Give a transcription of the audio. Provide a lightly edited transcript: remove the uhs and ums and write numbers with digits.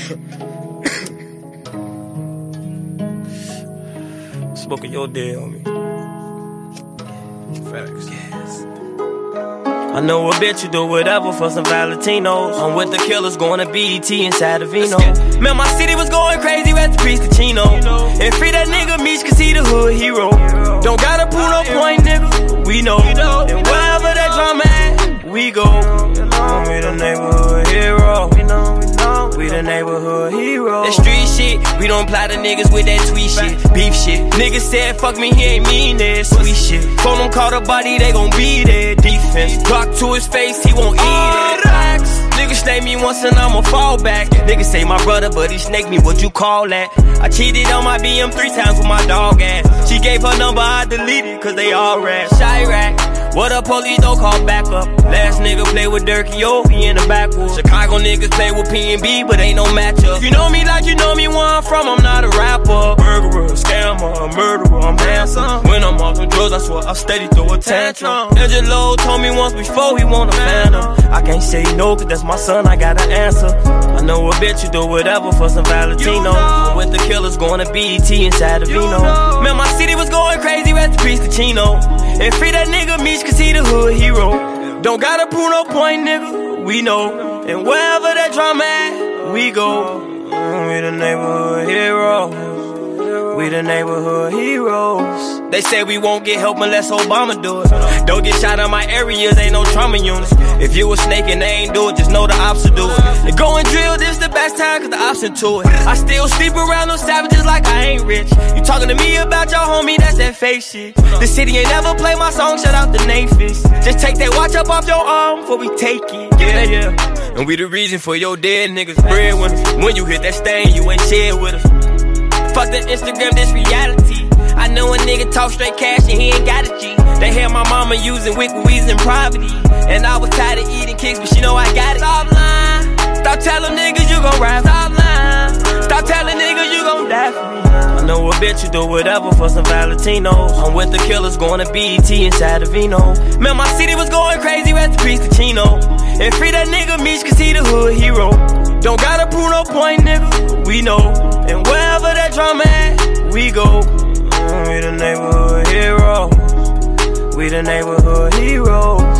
Smoking your dead on me. Facts. Yes. I know a bitch you do whatever for some Valentinos. I'm with the killers going to BET inside of Vino. Man, my city was going crazy, rest in peace to Chino. And free that nigga Meech, cause he the hood hero. Don't gotta prove no point, nigga, we know. And wherever that drama at, we go. We the neighborhood hero. We the neighborhood hero. That street shit, we don't apply to niggas with that tweet shit. Beef shit, niggas said fuck me, he ain't mean that. Sweet shit, phone them call the body, they gon' be there. Defense, block to his face, he won't eat it. Niggas snake me once and I'ma fall back. Niggas say my brother, but he snake me, what you call that? I cheated on my BM 3 times with my dog ass. She gave her number, I deleted, cause they all rats. Chirac, what up, police don't call back up. Last nigga play with Durk, yo, he in the backwoods. Chicago niggas play with P&B, but ain't no matchup. You know me like you know me where I'm from, I'm not a rapper. Murderer, scammer, murderer, I'm handsome. When I'm off the drugs, I swear I steady throw a tantrum. Angelo told me once before he want a phantom. I can't say no, cause that's my son, I gotta answer. I know a bitch you do whatever for some Valentino. I'm with the killers going to BET inside of Vino. Man, my city was going crazy, rest in peace to Chino. And free that nigga Meech, cause he the hood hero. Don't gotta prove no point, nigga, we know. And wherever that drama at, we go. We the neighborhood heroes. We the neighborhood heroes. They say we won't get help unless Obama do it. Don't get shot in my areas, ain't no trauma units. If you a snake and they ain't do it, just know the ops will do it. They go and drill, this the best time cause the ops into it. I still sleep around those savages like I ain't rich. You talking to me about your homie, that's that fake shit. The city ain't never play my song, shout out to Naphis. Just take that watch up off your arm before we take it. Yeah. And we the reason for your dead niggas breadwinners. When you hit that stain, you ain't shared with us. Fuck the Instagram, this reality. I know a nigga talk straight cash and he ain't got a G. They had my mama using wick with weeds in poverty. And I was tired of eating kicks, but she know I got it. Stop lying. Stop telling niggas you gon' rap. Stop lying. Stop telling niggas you gon' die for me. I know a bitch you do whatever for some Valentinos. I'm with the killers going to BET inside of Vino. Man, my city was going crazy, rest in peace to Chino. And free that nigga Meech, cause he the hood hero. Don't gotta prove no point, nigga, we know. And wherever that drama at, we go. We the neighborhood heroes. We the neighborhood heroes.